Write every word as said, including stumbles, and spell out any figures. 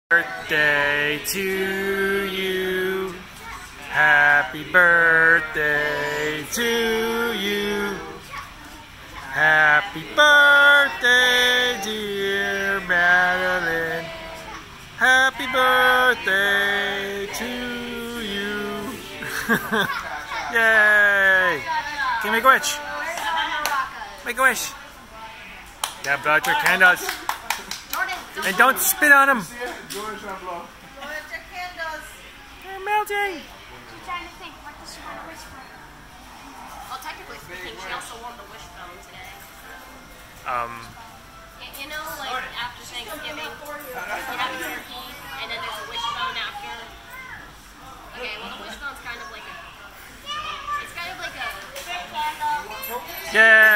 Birthday to you. Happy birthday to you. Happy birthday, dear Madeline. Happy birthday to you. Yay! Can you make a wish? Make a wish. Yeah, blow out your candles. And don't spit on them. Blow out your candles. They're melting. I'm trying to think. What does she want to wish for? Well, technically speaking, she also won the wishbone today. Um. You know, like after Thanksgiving, you have a turkey, and then there's a wishbone after. Okay, well the wishbone's kind of like a. It's kind of like a. Yay!